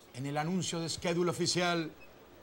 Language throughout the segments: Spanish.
en el anuncio de schedule oficial.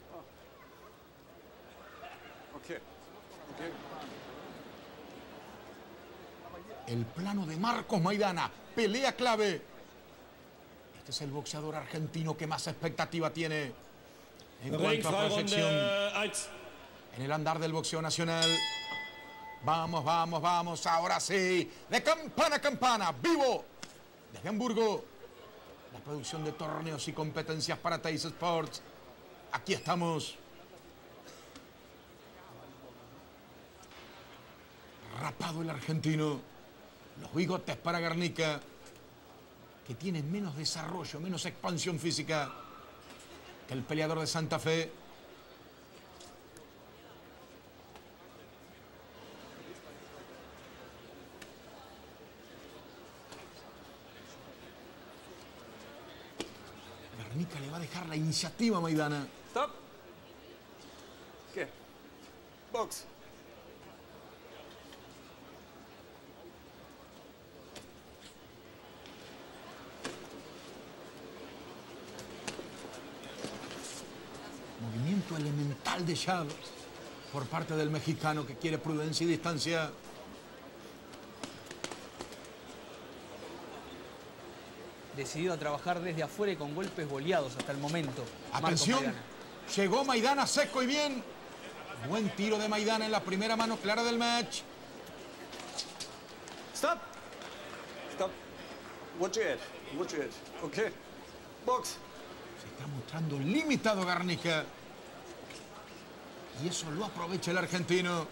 El plano de Marcos Maidana, pelea clave. Este es el boxeador argentino que más expectativa tiene en cuanto a proyección en el andar del boxeo nacional. Vamos, vamos, vamos, ahora sí, de campana a campana, vivo, desde Hamburgo, la producción de torneos y competencias para Teis Sports. Aquí estamos. Rapado el argentino, los bigotes para Garnica, que tiene menos desarrollo, menos expansión física que el peleador de Santa Fe. Garnica le va a dejar la iniciativa a Maidana. Stop. ¿Qué? Box. Movimiento elemental de jab por parte del mexicano que quiere prudencia y distancia. Decidido a trabajar desde afuera y con golpes boleados hasta el momento. Atención, llegó Maidana seco y bien. Buen tiro de Maidana en la primera mano clara del match. Stop. Stop. Watch your head. Watch your head. Okay. Box. Se está mostrando limitado Garnica. Y eso lo aprovecha el argentino.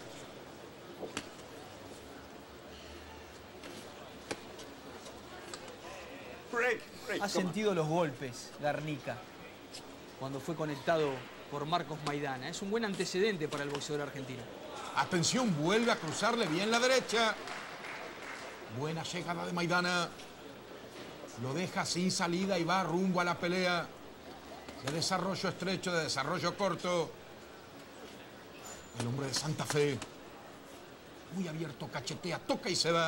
Break. Break. Ha sentido los golpes, Garnica, cuando fue conectado por Marcos Maidana. Es un buen antecedente para el boxeador argentino. Atención, vuelve a cruzarle bien la derecha. Buena llegada de Maidana. Lo deja sin salida y va rumbo a la pelea. De desarrollo estrecho, de desarrollo corto. El hombre de Santa Fe. Muy abierto, cachetea, toca y se va.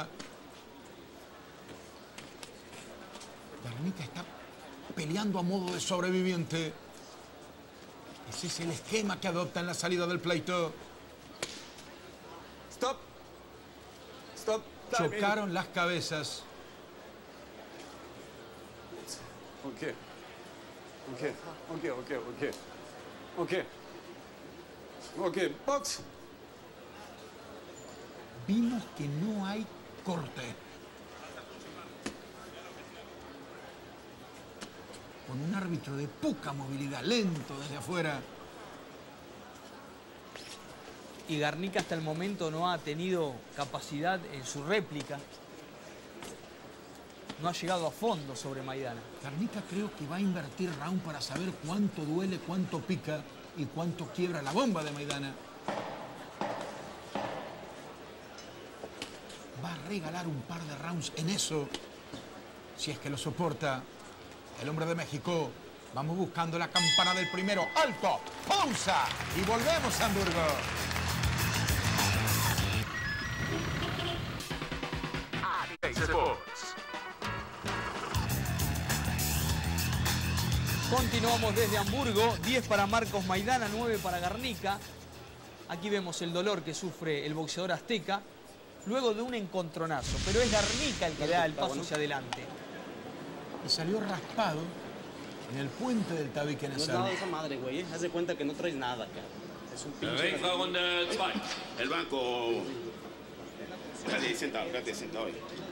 Garnica está peleando a modo de sobreviviente. Ese es el esquema que adopta en la salida del pleito. Stop. Stop. Chocaron las cabezas. Okay. Okay. Okay. Okay. Okay. Okay. Okay. Box. Vimos que no hay corte. Con un árbitro de poca movilidad, lento desde afuera. Y Garnica hasta el momento no ha tenido capacidad en su réplica. No ha llegado a fondo sobre Maidana. Garnica creo que va a invertir round para saber cuánto duele, cuánto pica y cuánto quiebra la bomba de Maidana. Va a regalar un par de rounds en eso, si es que lo soporta. El hombre de México. Vamos buscando la campana del primero. ¡Alto! ¡Pausa! Y volvemos a Hamburgo. Continuamos desde Hamburgo. 10 para Marcos Maidana, 9 para Garnica. Aquí vemos el dolor que sufre el boxeador azteca luego de un encontronazo. Pero es Garnica el que da el paso hacia adelante. Y salió raspado en el puente del tabique nasal. No es nada de esa madre, güey. Haz de cuenta que no traes nada, cabrón. Es un pinche... El banco... Quédate sentado, ahí.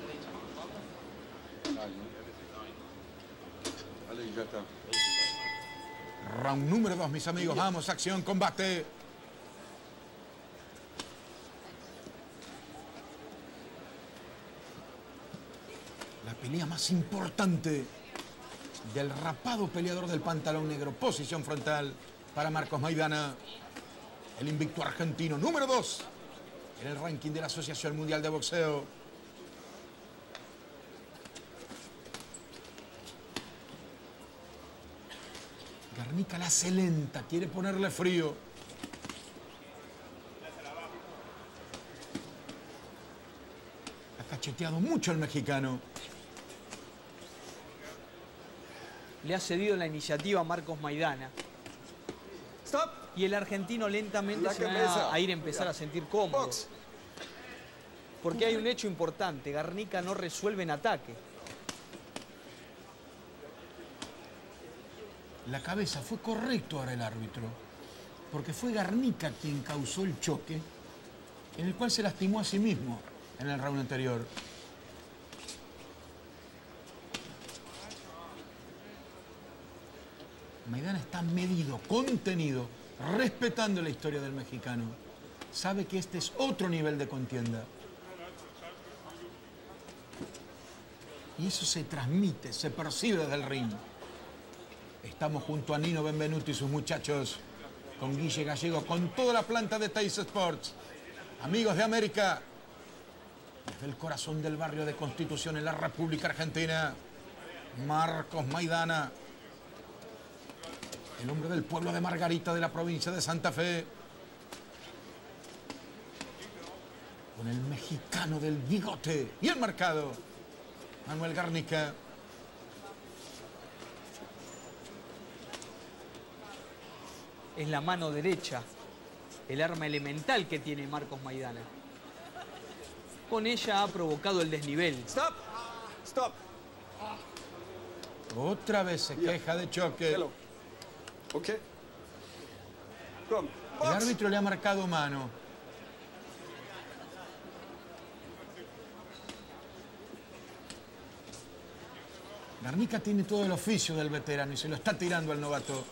Round número 2, mis amigos. Vamos, acción, combate. La pelea más importante del rapado peleador del pantalón negro. Posición frontal para Marcos Maidana. El invicto argentino número 2 en el ranking de la Asociación Mundial de Boxeo. Garnica la hace lenta, quiere ponerle frío. Ha cacheteado mucho el mexicano. Le ha cedido la iniciativa a Marcos Maidana. Stop. Y el argentino lentamente se va a ir a empezar a sentir cómodo. Box. Porque hay un hecho importante. Garnica no resuelve en ataque. La cabeza fue correcto ahora el árbitro, porque fue Garnica quien causó el choque, en el cual se lastimó a sí mismo en el round anterior. Maidana está medido, contenido, respetando la historia del mexicano. Sabe que este es otro nivel de contienda. Y eso se transmite, se percibe desde el ring. Estamos junto a Nino Benvenuto y sus muchachos, con Guille Gallego, con toda la planta de Teis Sports. Amigos de América, desde el corazón del barrio de Constitución en la República Argentina, Marcos Maidana, el hombre del pueblo de Margarita de la provincia de Santa Fe, con el mexicano del bigote y el marcado, Manuel Garnica. Es la mano derecha, el arma elemental que tiene Marcos Maidana. Con ella ha provocado el desnivel. Stop. Stop. Otra vez se queja de choque. Hello. Okay. Come. El Box. árbitro le ha marcado mano. Garnica tiene todo el oficio del veterano y se lo está tirando al novato.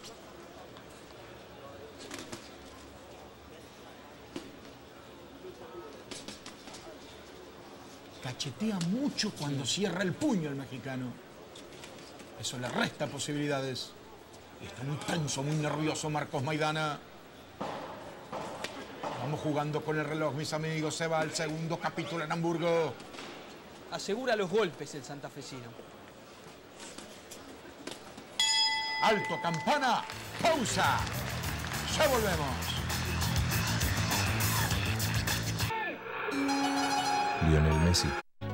Cachetea mucho cuando cierra el puño el mexicano. Eso le resta posibilidades. Está muy tenso, muy nervioso Marcos Maidana. Vamos jugando con el reloj, mis amigos. Se va el segundo capítulo en Hamburgo. Asegura los golpes el santafesino. Alto, campana, pausa. Ya volvemos. Lionel Messi.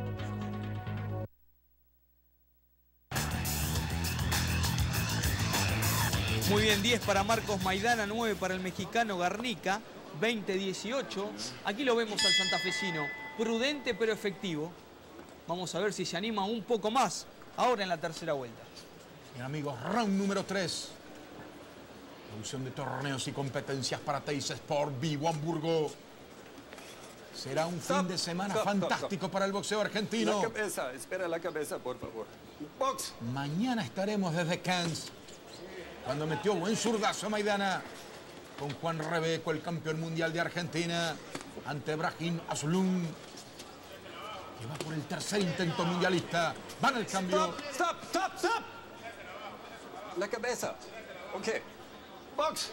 Muy bien, 10 para Marcos Maidana, 9 para el mexicano Garnica, 20-18. Aquí lo vemos al santafesino, prudente pero efectivo. Vamos a ver si se anima un poco más ahora en la tercera vuelta. Bien, amigos, round número 3. Producción de torneos y competencias para Teis Sport, Vivo Hamburgo. Será un fin de semana fantástico para el boxeo argentino. La cabeza, espera la cabeza, por favor. Box. Mañana estaremos desde Cannes, cuando metió buen zurdazo Maidana con Juan Rebeco, el campeón mundial de Argentina, ante Brahim Asloum, que va por el tercer intento mundialista. Van al cambio. Stop, stop, stop. La cabeza. Ok. Box.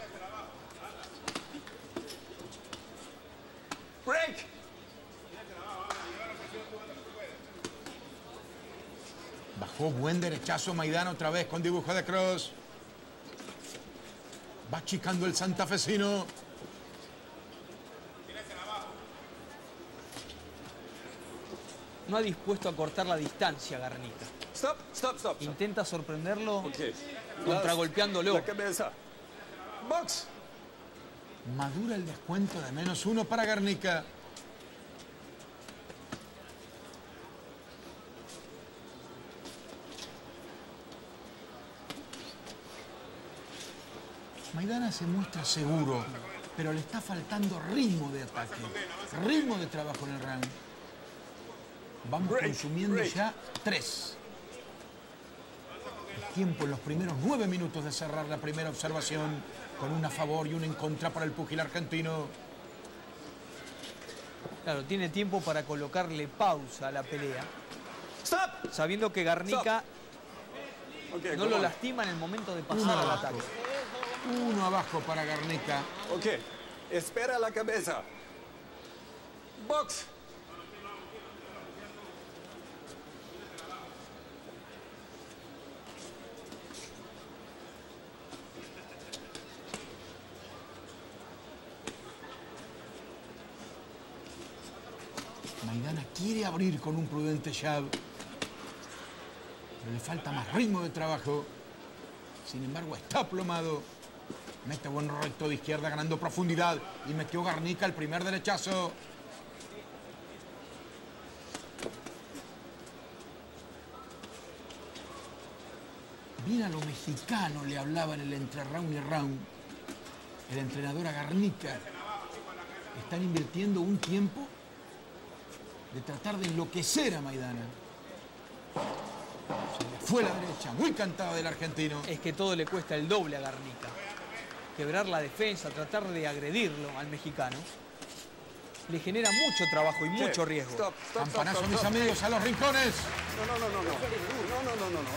Break. Bajó buen derechazo Maidana otra vez con dibujo de cross. Va achicando el santafesino. No ha dispuesto a cortar la distancia Garnica. Stop, stop, stop, stop. Intenta sorprenderlo Ok. contragolpeándolo. La cabeza. Box. Madura el descuento de -1 para Garnica. Maidana se muestra seguro, pero le está faltando ritmo de ataque, ritmo de trabajo en el round. Vamos consumiendo ya 3. Es tiempo en los primeros 9 minutos de cerrar la primera observación con una a favor y una en contra para el púgil argentino. Claro, tiene tiempo para colocarle pausa a la pelea, Stop. sabiendo que Garnica Okay, no come lo on. lastima en el momento de pasar al ataque. 1 abajo para Garnica. Ok. Espera la cabeza. Box. Maidana quiere abrir con un prudente jab, pero le falta más ritmo de trabajo. Sin embargo, está aplomado. Mete buen recto de izquierda, ganando profundidad. Y metió Garnica el primer derechazo. Bien a lo mexicano le hablaba en el entre round y round el entrenador a Garnica. Están invirtiendo un tiempo de tratar de enloquecer a Maidana. Se le fue la derecha, muy cantada del argentino. Es que todo le cuesta el doble a Garnica. Quebrar la defensa, tratar de agredirlo al mexicano, le genera mucho trabajo y mucho riesgo. Stop, stop, Campanazo, stop, mis stop. amigos, a los rincones. No.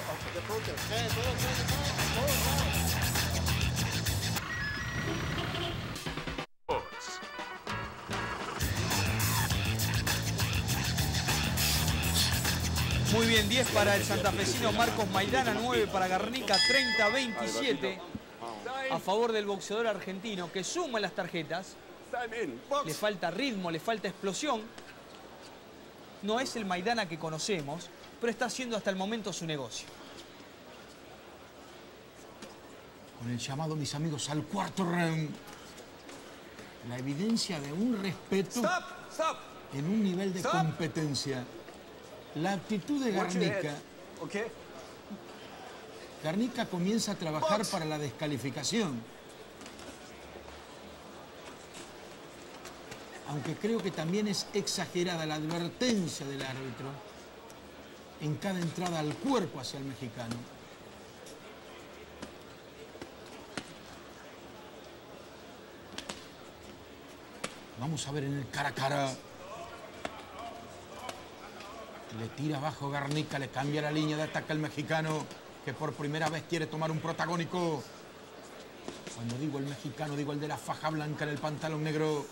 Muy bien, 10 para el santafesino Marcos Maidana, 9 para Garnica, 30-27 a favor del boxeador argentino que suma las tarjetas. Time in. Le Box. falta ritmo, le falta explosión. No es el Maidana que conocemos, pero está haciendo hasta el momento su negocio. Con el llamado, mis amigos, al cuarto round. La evidencia de un respeto Stop. en un nivel de Stop. competencia. La actitud de Watch your head. Garnica. Okay. Garnica comienza a trabajar para la descalificación. Aunque creo que también es exagerada la advertencia del árbitro en cada entrada al cuerpo hacia el mexicano. Vamos a ver en el cara a cara. Le tira abajo Garnica, le cambia la línea de ataque al mexicano, que por primera vez quiere tomar un protagónico. Cuando digo el mexicano, digo el de la faja blanca en el pantalón negro.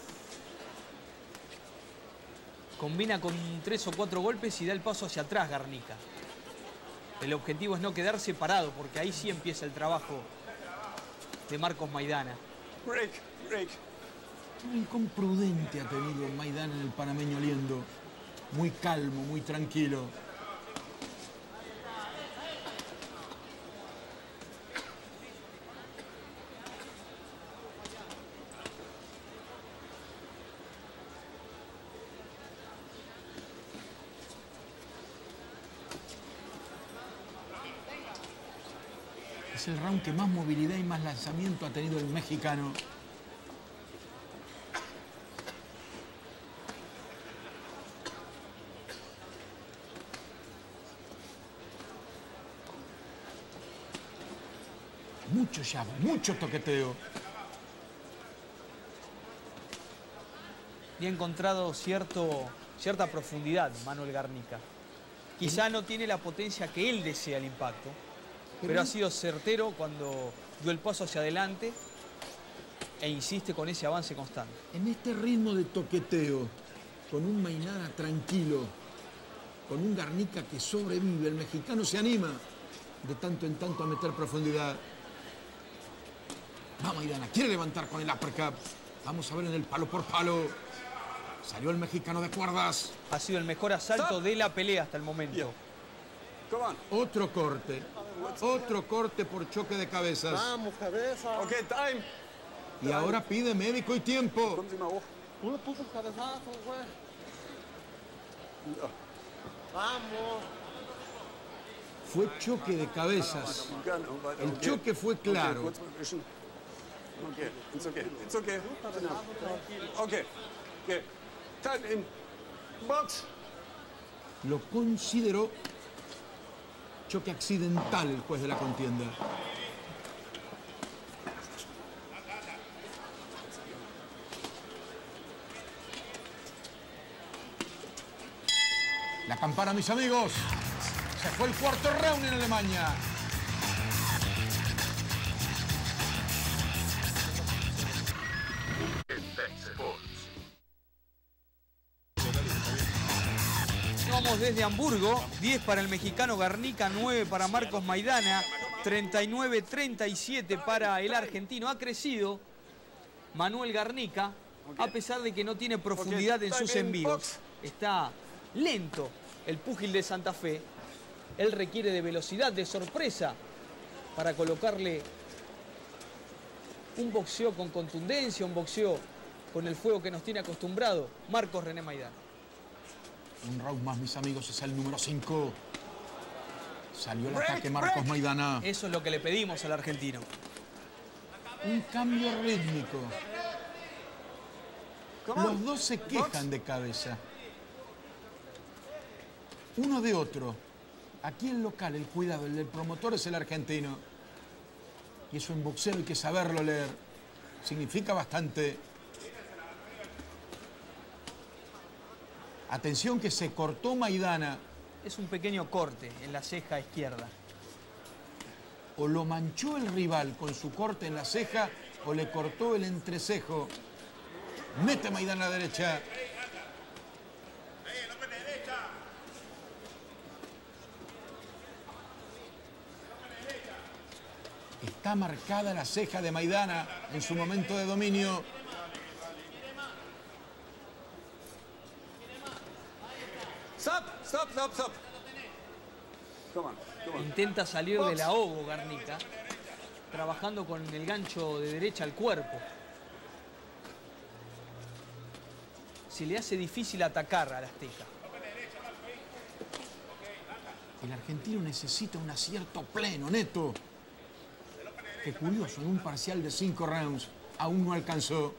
Combina con 3 o 4 golpes y da el paso hacia atrás Garnica. El objetivo es no quedarse parado, porque ahí sí empieza el trabajo de Marcos Maidana. Break. Un rincón prudente ha tenido Maidana en el panameño Liendo. Muy calmo, muy tranquilo. Es el round que más movilidad y más lanzamiento ha tenido el mexicano. Mucho jab, mucho toqueteo. Y ha encontrado cierta profundidad Manuel Garnica. Quizá no tiene la potencia que él desea al impacto, pero ha sido certero cuando dio el paso hacia adelante e insiste con ese avance constante. En este ritmo de toqueteo, con un Maidana tranquilo, con un Garnica que sobrevive, el mexicano se anima de tanto en tanto a meter profundidad. Va Maidana, quiere levantar con el uppercut. Vamos a ver en el palo por palo. Salió el mexicano de cuerdas. Ha sido el mejor asalto de la pelea hasta el momento. Come on. Otro corte por choque de cabezas. Vamos, cabeza. Okay, time. Y ahora pide médico y tiempo. Kommen Sie mal hoch. Uno puso el cabezazo, güey. Vamos. Fue choque de cabezas. El choque fue claro. Okay, kurz mal wischen. Okay, it's okay. Okay. Time in. Box. Lo consideró choque accidental el juez de la contienda. La campana, mis amigos. Se fue el cuarto round en Alemania. Vamos desde Hamburgo, 10 para el mexicano Garnica, 9 para Marcos Maidana, 39-37 para el argentino. Ha crecido Manuel Garnica, a pesar de que no tiene profundidad en sus envíos. Está lento el púgil de Santa Fe. Él requiere de velocidad, de sorpresa para colocarle un boxeo con contundencia, un boxeo con el fuego que nos tiene acostumbrado Marcos René Maidana. Un round más, mis amigos, es el número 5. Salió el ataque Marcos Maidana. Eso es lo que le pedimos al argentino. Un cambio rítmico. Los dos se quejan de cabeza. Uno de otro. Aquí el local, el cuidado, el del promotor es el argentino. Y eso en boxeo hay que saberlo leer. Significa bastante. Atención que se cortó Maidana. Es un pequeño corte en la ceja izquierda. O lo manchó el rival con su corte en la ceja o le cortó el entrecejo. Mete Maidana a la derecha. Está marcada la ceja de Maidana en su momento de dominio. Stop, stop, stop, stop. Come on, come on. Intenta salir del ahogo Garnica, trabajando con el gancho de derecha al cuerpo. Se le hace difícil atacar al azteca. El argentino necesita un acierto pleno, neto. Qué curioso, en un parcial de 5 rounds aún no alcanzó.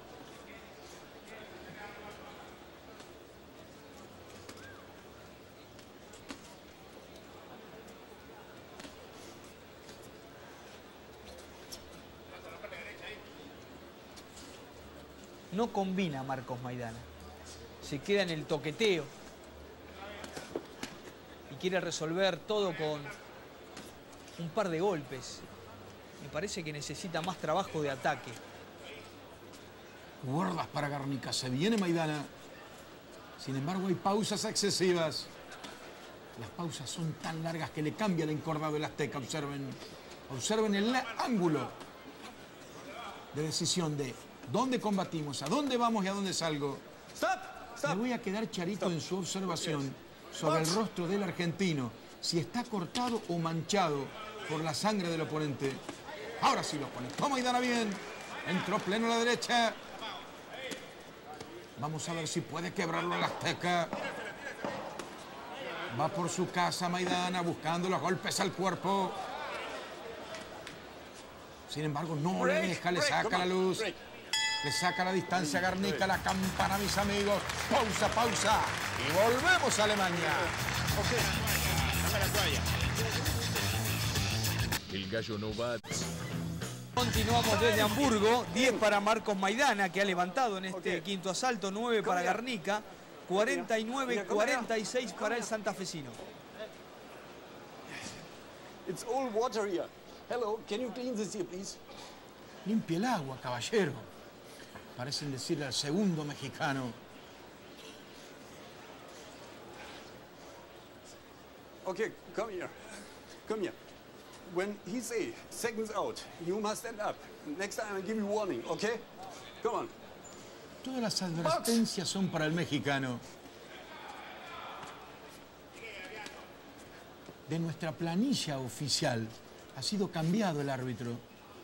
No combina Marcos Maidana. Se queda en el toqueteo. Y quiere resolver todo con un par de golpes. Me parece que necesita más trabajo de ataque. Guardas para Garnica. Se viene Maidana. Sin embargo, hay pausas excesivas. Las pausas son tan largas que le cambia el encordado el azteca. Observen. Observen el ángulo de decisión de dónde combatimos, a dónde vamos y a dónde salgo. Stop, stop. Me voy a quedar charito en su observación sobre el rostro del argentino. Si está cortado o manchado por la sangre del oponente. Ahora sí lo pone. Toma Maidana bien. Entró pleno a la derecha. Vamos a ver si puede quebrarlo el azteca. Va por su casa Maidana buscando los golpes al cuerpo. Sin embargo, no le deja, le saca la luz. Le saca la distancia a Garnica, la campana, mis amigos. Pausa, pausa. Y volvemos a Alemania. El gallo no va. Continuamos desde Hamburgo. 10 para Marcos Maidana, que ha levantado en este quinto asalto. 9 para Garnica. 49-46 para el santafesino. It's all water here. Hello, can you clean this here, please? Limpie el agua, caballero. Parecen decirle al segundo mexicano. Okay, come here. Come here. When he say seconds out, you must stand up. Next time I give you warning, okay? Come on. Todas las advertencias son para el mexicano. De nuestra planilla oficial ha sido cambiado el árbitro.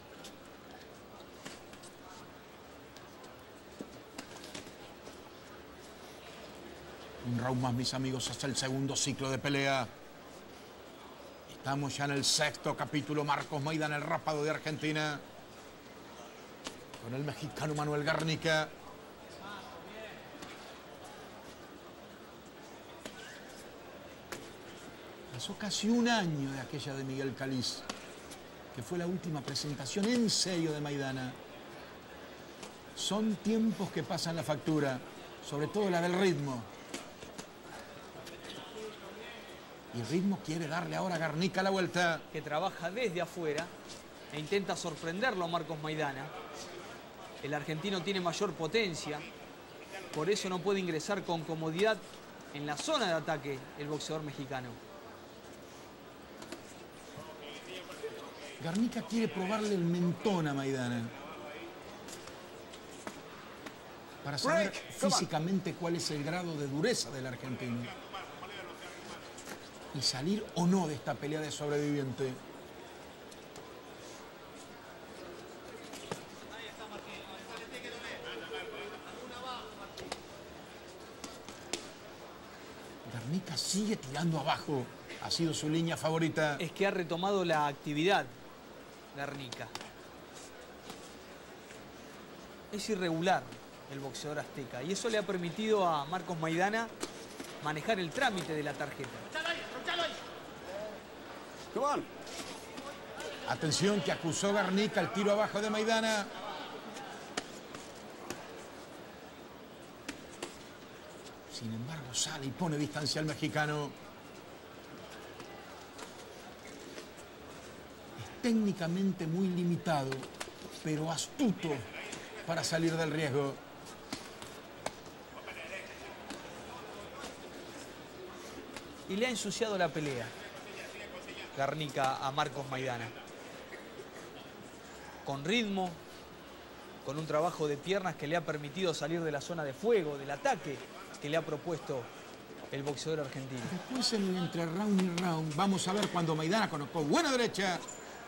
Un round más, mis amigos, hasta el segundo ciclo de pelea. Estamos ya en el sexto capítulo. Marcos Maidana, el rápado de Argentina. Con el mexicano Manuel Garnica. Pasó casi un año de aquella de Miguel Caliz, que fue la última presentación en serio de Maidana. Son tiempos que pasan la factura, sobre todo la del ritmo. Y el ritmo quiere darle ahora a Garnica la vuelta. Que trabaja desde afuera e intenta sorprenderlo a Marcos Maidana. El argentino tiene mayor potencia, por eso no puede ingresar con comodidad en la zona de ataque el boxeador mexicano. Garnica quiere probarle el mentón a Maidana para saber físicamente cuál es el grado de dureza del argentino y salir o no de esta pelea de sobreviviente. sigue tirando abajo. Ha sido su línea favorita. Es que ha retomado la actividad Garnica. Es irregular el boxeador azteca y eso le ha permitido a Marcos Maidana manejar el trámite de la tarjeta. Come on. Atención que acusó Garnica el tiro abajo de Maidana. Sin embargo, sale y pone distancia al mexicano. Es técnicamente muy limitado, pero astuto para salir del riesgo. Y le ha ensuciado la pelea Garnica a Marcos Maidana. Con ritmo, con un trabajo de piernas que le ha permitido salir de la zona de fuego, del ataque que le ha propuesto el boxeador argentino. Después en el entre round y round, vamos a ver cuando Maidana colocó buena derecha.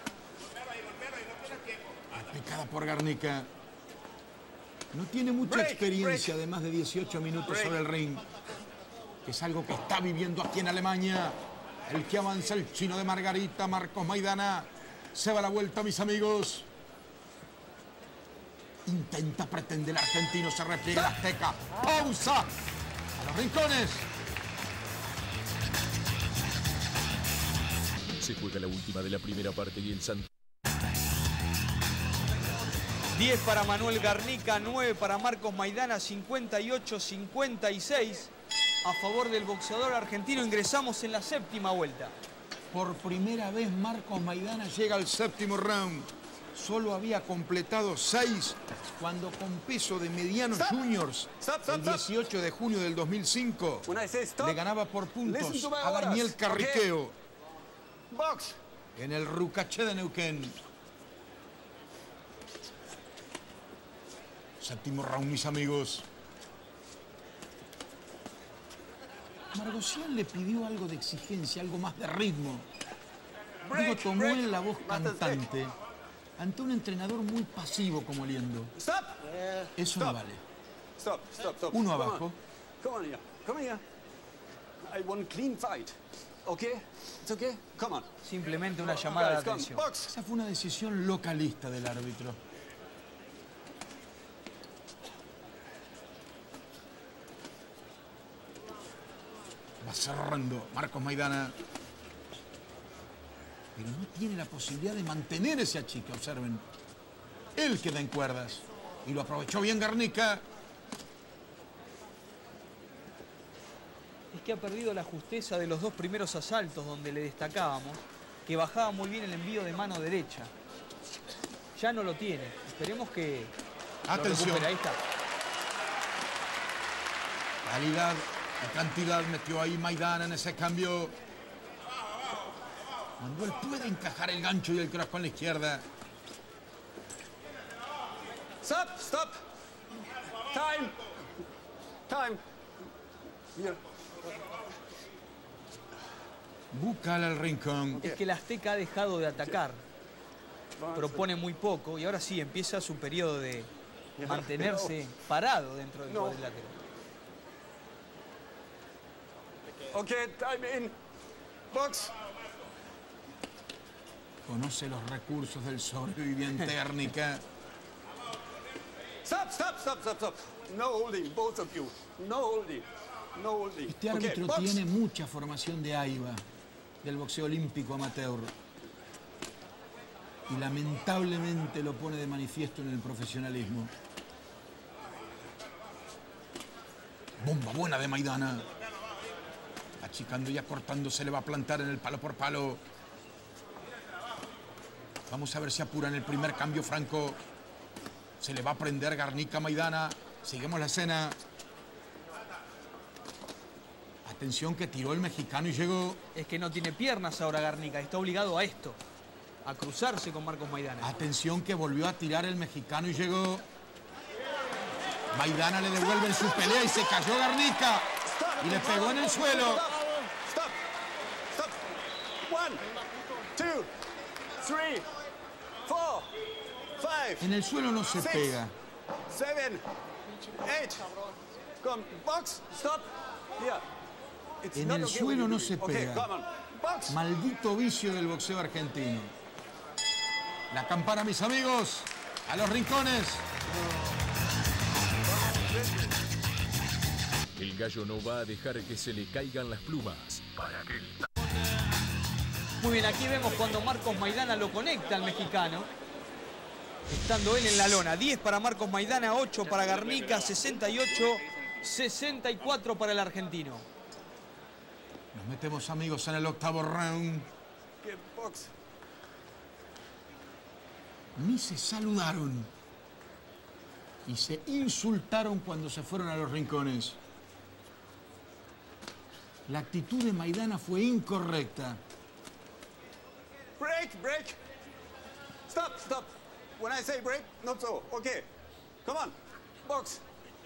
Aplicada por Garnica. No tiene mucha experiencia de más de 18 minutos sobre el ring. Que es algo que está viviendo aquí en Alemania. El que avanza el chino de Margarita, Marcos Maidana. Se va a la vuelta, mis amigos. Intenta, pretende el argentino, se repliega el azteca. ¡Pausa! A los rincones. Se juega la última de la primera parte y el San... 10 para Manuel Garnica, 9 para Marcos Maidana, 58-56 a favor del boxeador argentino. Ingresamos en la séptima vuelta. Por primera vez Marcos Maidana llega al séptimo round. Solo había completado 6 cuando con peso de medianos juniors el 18 de junio del 2005 le ganaba por puntos a Daniel Carriqueo en el Rucaché de Neuquén. Séptimo round, mis amigos. Margocián le pidió algo de exigencia, algo más de ritmo. Luego tomó él la voz cantante ante un entrenador muy pasivo como Liendo. Eso no vale. Uno abajo. Come here. I want clean fight. Okay? It's okay? Come on. Simplemente una llamada de atención. Esa fue una decisión localista del árbitro. Va cerrando Marcos Maidana. Pero no tiene la posibilidad de mantener ese achique, observen. Él queda en cuerdas. Y lo aprovechó bien Garnica. Es que ha perdido la justeza de los dos primeros asaltos donde le destacábamos que bajaba muy bien el envío de mano derecha. Ya no lo tiene. Esperemos que atención. Ahí está. Calidad y cantidad metió ahí Maidana en ese cambio. Manuel puede encajar el gancho y el cross con la izquierda. Stop. Time. Here. Búscala al rincón. Es que el azteca ha dejado de atacar. Propone muy poco y ahora sí empieza su periodo de mantenerse parado dentro del cuadrilátero. Okay, time in. Box. Conoce los recursos del sobreviviente Garnica. Stop. No holding, both of you. No holding. Este árbitro tiene mucha formación de AIBA, del boxeo olímpico amateur. Y lamentablemente lo pone de manifiesto en el profesionalismo. Bomba buena de Maidana. Achicando y acortando, se le va a plantar en el palo por palo. Vamos a ver si apura en el primer cambio Franco. Se le va a prender Garnica a Maidana. Seguimos la escena. Atención que tiró el mexicano y llegó. Es que no tiene piernas ahora Garnica. Está obligado a esto. A cruzarse con Marcos Maidana. Atención que volvió a tirar el mexicano y llegó. Maidana le devuelve en su pelea y se cayó Garnica. Y le pegó en el suelo. Stop. 1, 2, 3, 4, 5. En el suelo no se 6, pega. 7, 8. Come, box, stop. Here. It's En not el okay suelo what no you're se doing. Okay, pega. come on. Box. Maldito vicio del boxeo argentino. La campana, mis amigos. A los rincones. El gallo no va a dejar que se le caigan las plumas. Para que... Muy bien, aquí vemos cuando Marcos Maidana lo conecta al mexicano. Estando él en la lona. 10 para Marcos Maidana, 8 para Garnica, 68-64 para el argentino. Nos metemos, amigos, en el octavo round. Get box. Ni se saludaron. Y se insultaron cuando se fueron a los rincones. La actitud de Maidana fue incorrecta. Break, break. Stop, stop. When I say break, not so. Okay. Come on. Box.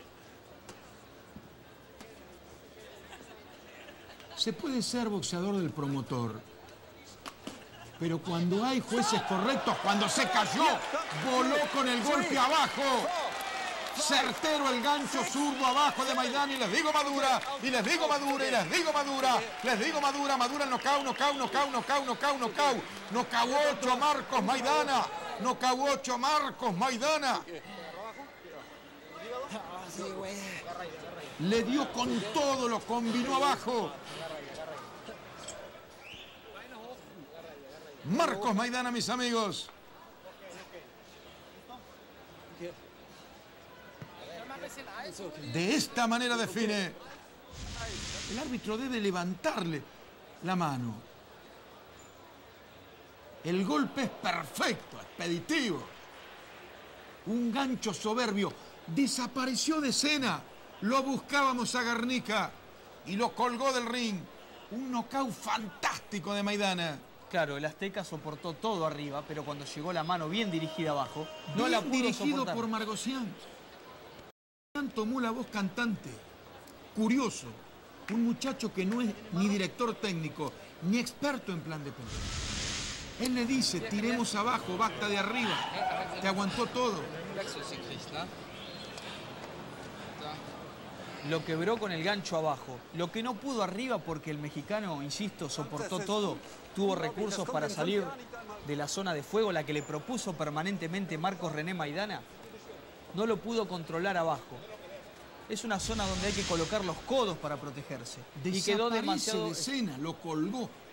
Se puede ser boxeador del promotor, pero cuando hay jueces correctos, cuando se cayó, voló con el golpe abajo. Certero el gancho zurdo abajo de Maidana y les digo Madura, y les digo Madura, y les digo Madura, les digo Madura, Madura el knockout, knockout, knockout, knockout, knockout, knockout. Knockout 8 Marcos Maidana, knockout 8 Marcos Maidana. Le dio con todo, lo combinó abajo. Marcos Maidana, mis amigos. De esta manera define. El árbitro debe levantarle la mano. El golpe es perfecto, expeditivo. Un gancho soberbio. Desapareció de escena. Lo buscábamos a Garnica y lo colgó del ring. Un nocaut fantástico de Maidana. Claro, el azteca soportó todo arriba, pero cuando llegó la mano bien dirigida abajo, no la pudo dirigido soportar. por Margosian. Tomó la voz cantante. Curioso. Un muchacho que no es ni director técnico, ni experto en plan de pelea. Él le dice, tiremos abajo, basta de arriba. Te aguantó todo. Lo quebró con el gancho abajo. Lo que no pudo arriba porque el mexicano, insisto, soportó todo. Tuvo recursos para salir de la zona de fuego, la que le propuso permanentemente Marcos René Maidana. No lo pudo controlar abajo. Es una zona donde hay que colocar los codos para protegerse. Y quedó demasiado... de escena, lo colgó.